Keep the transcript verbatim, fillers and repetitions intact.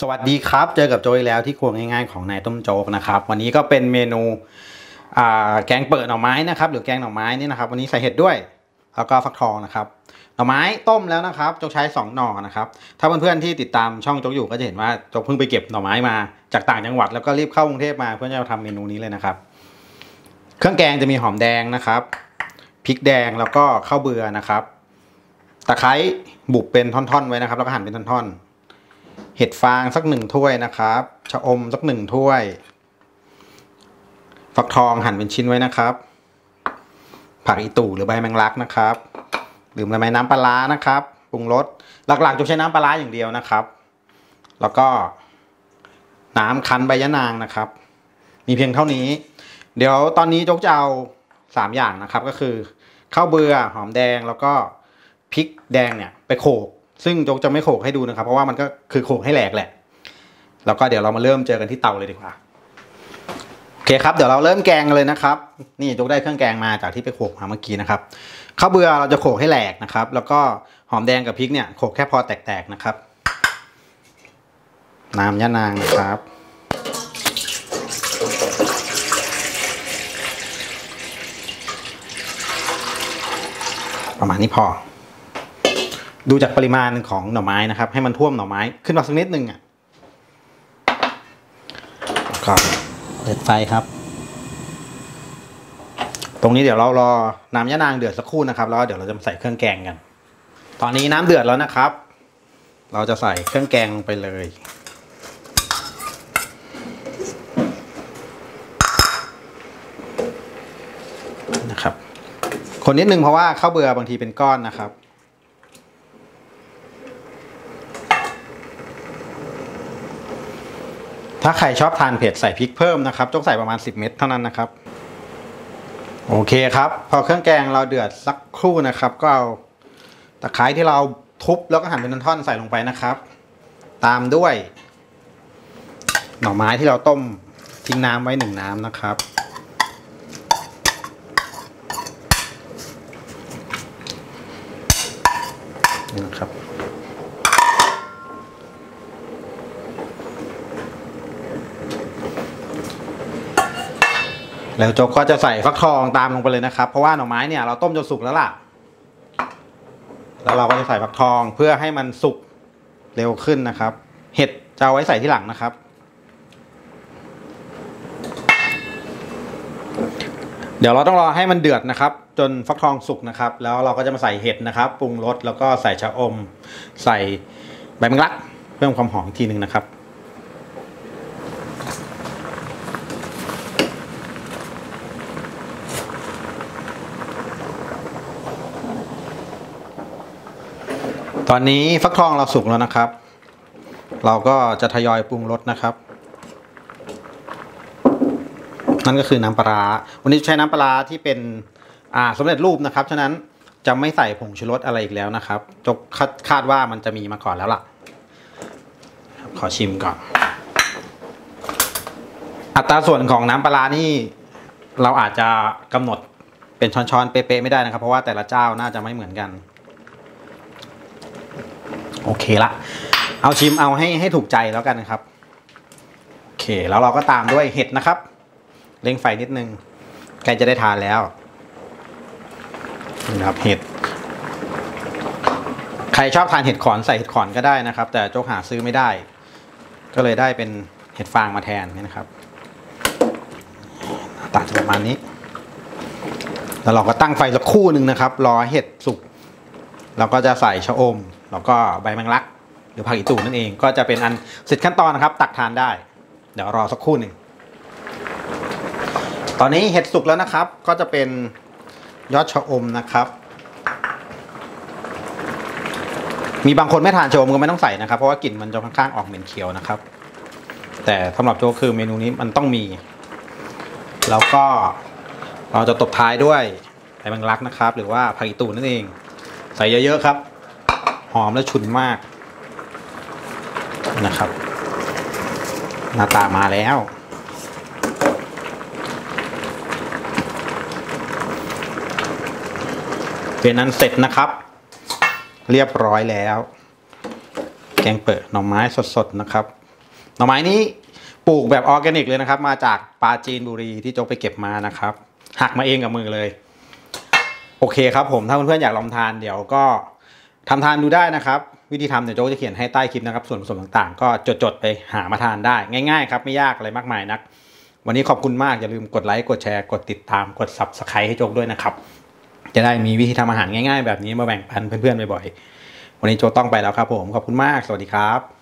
สวัสดีครับเจอกับโจอีกแล้วที่ครัวง่ายๆของนายต้มโจ๊กนะครับวันนี้ก็เป็นเมนูแกงเปิดหน่อไม้นะครับหรือแกงหน่อไม้นี่นะครับวันนี้ใส่เห็ดด้วยแล้วก็ฟักทองนะครับหน่อไม้ต้มแล้วนะครับโจ๊กใช้สองหน่อนะครับถ้าเพื่อนๆที่ติดตามช่องโจ๊กอยู่ก็จะเห็นว่าโจ๊กเพิ่งไปเก็บหน่อไม้มาจากต่างจังหวัดแล้วก็รีบเข้ากรุงเทพมาเพื่อจะทำเมนูนี้เลยนะครับเครื่องแกงจะมีหอมแดงนะครับพริกแดงแล้วก็ข้าวเบื่อนะครับตะไคร้บุบเป็นท่อนๆไว้นะครับแล้วก็หั่นเป็นท่อนๆเห็ดฟางสักหนึ่งถ้วยนะครับชะอมสักหนึ่งถ้วยฟักทองหั่นเป็นชิ้นไว้นะครับผักอีตู่หรือใบแมงลักนะครับดื่มละไมน้ำปลานะครับปรุงรสหลักๆจะใช้น้ำปลาอย่างเดียวนะครับแล้วก็น้ำคั้นใบยะนางนะครับมีเพียงเท่านี้เดี๋ยวตอนนี้โจ๊กจะเอาสามอย่างนะครับก็คือข้าวเบื่อหอมแดงแล้วก็พริกแดงเนี่ยไปโขลกซึ่งโจ๊กจะไม่โขลกให้ดูนะครับเพราะว่ามันก็คือโขลกให้แหลกแหละแล้วก็เดี๋ยวเรามาเริ่มเจอกันที่เตาเลยดีกว่าโอเคครับเดี๋ยวเราเริ่มแกงเลยนะครับนี่โจ๊กได้เครื่องแกงมาจากที่ไปโขลกมาเมื่อกี้นะครับข้าวเบื่อเราจะโขลกให้แหลกนะครับแล้วก็หอมแดงกับพริกเนี่ยโขลกแค่พอแตกๆนะครับน้ำยะนางนะครับประมาณนี้พอดูจากปริมาณของหน่อไม้นะครับให้มันท่วมหน่อไม้ขึ้นมาสักนิดนึงอ่ะก็เปิดไฟครับตรงนี้เดี๋ยวเรารอน้ำยะนางเดือดสักครู่นะครับแล้วเดี๋ยวเราจะใส่เครื่องแกงกันตอนนี้น้ำเดือดแล้วนะครับเราจะใส่เครื่องแกงลงไปเลยนะครับคนนิดนึงเพราะว่าข้าวเบื่อบางทีเป็นก้อนนะครับถ้าใครชอบทานเผ็ดใส่พริกเพิ่มนะครับต้องใส่ประมาณสิบเม็ดเท่านั้นนะครับโอเคครับพอเครื่องแกงเราเดือดสักครู่นะครับก็เอาตะไคร้ที่เราทุบแล้วก็หั่นเป็นท่อนๆใส่ลงไปนะครับตามด้วยหน่อไม้ที่เราต้มทิ้งน้ำไว้หนึ่งน้ำนะครับนี่นะครับแล้วโจ๊กก็จะใส่ฟักทองตามลงไปเลยนะครับเพราะว่าหน่อไม้เนี่ยเราต้มจนสุกแล้วล่ะแล้วเราก็จะใส่ฟักทองเพื่อให้มันสุกเร็วขึ้นนะครับเห็ดจะเอาไว้ใส่ที่หลังนะครับเดี๋ยวเราต้องรอให้มันเดือดนะครับจนฟักทองสุกนะครับแล้วเราก็จะมาใส่เห็ดนะครับปรุงรสแล้วก็ใส่ชะอมใส่ใบแมงลักเพิ่มความหอมอีกทีหนึ่งนะครับตอนนี้ฟักทองเราสุกแล้วนะครับเราก็จะทยอยปรุงรสนะครับนั่นก็คือน้ำปลาวันนี้ใช้น้ำปลาที่เป็นอ่าสำเร็จรูปนะครับฉะนั้นจะไม่ใส่ผงชูรสอะไรอีกแล้วนะครับจกคาดว่ามันจะมีมาก่อนแล้วล่ะขอชิมก่อนอัตราส่วนของน้ำปลานี่เราอาจจะกำหนดเป็นช้อนๆเป๊ะๆไม่ได้นะครับเพราะว่าแต่ละเจ้าน่าจะไม่เหมือนกันโอเคละเอาชิมเอาให้ให้ถูกใจแล้วกันนะครับโอเคแล้วเราก็ตามด้วยเห็ดนะครับเร่งไฟนิดนึงใกล้จะได้ทานแล้วนี่ครับเห็ดใครชอบทานเห็ดขอนใส่เห็ดขอนก็ได้นะครับแต่โจ๊กหาซื้อไม่ได้ก็เลยได้เป็นเห็ดฟางมาแทนนี่นะครับตัดประมาณนี้แล้วเราก็ตั้งไฟสักครู่หนึ่งนะครับรอเห็ดสุกเราก็จะใส่ชะอมแล้วก็ใบแมงลักหรือผักอีตู่นั่นเองก็จะเป็นอันเสร็จขั้นตอนนะครับตักทานได้เดี๋ยวรอสักครู่หนึ่งตอนนี้เห็ดสุกแล้วนะครับก็จะเป็นยอดชะอมนะครับมีบางคนไม่ทานชะอมก็ไม่ต้องใส่นะครับเพราะว่ากลิ่นมันจะค่อนข้างออกเหม็นเขียวนะครับแต่สำหรับโจ๊กคือเมนูนี้มันต้องมีแล้วก็เราจะตบท้ายด้วยใบแมงลักนะครับหรือว่าผักอีตู่นั่นเองใส่เยอะๆครับหอมและฉุนมากนะครับหน้าตามาแล้วเป็นนั้นเสร็จนะครับเรียบร้อยแล้วแกงเปิดหน่อไม้สดๆนะครับหน่อไม้นี้ปลูกแบบออร์แกนิกเลยนะครับมาจากปราจีนบุรีที่โจ๊กไปเก็บมานะครับหักมาเองกับมือเลยโอเคครับผมถ้าเพื่อนๆอยากลองทานเดี๋ยวก็ทำทานดูได้นะครับวิธีทำเดี๋ยวโจ๊กจะเขียนให้ใต้คลิปนะครับส่วนผสมต่างๆก็จดๆไปหามาทานได้ง่ายๆครับไม่ยากอะไรมากมายนักวันนี้ขอบคุณมากอย่าลืมกดไลค์กดแชร์กดติดตามกด ซับสไครบ์ ให้โจ๊กด้วยนะครับจะได้มีวิธีทำอาหารง่ายๆแบบนี้มาแบ่งปันเพื่อนๆบ่อยๆวันนี้โจ๊กต้องไปแล้วครับผมขอบคุณมากสวัสดีครับ